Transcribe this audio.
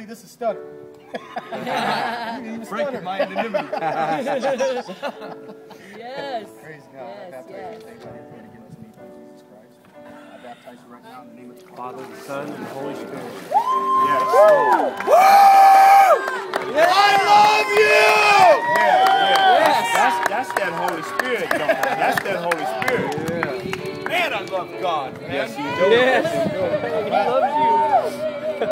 this is stutter. Break your my anonymity. Yes. Praise God. I baptize you today by the authority given to me by Jesus Christ. I baptize you right now in the name of the Father, the Son, and the Holy Spirit. Yes. I love you! Yes. That's that Holy Spirit, though. That's that Holy Spirit. Man, I love God, man. Yes, he does. Yes. He loves you.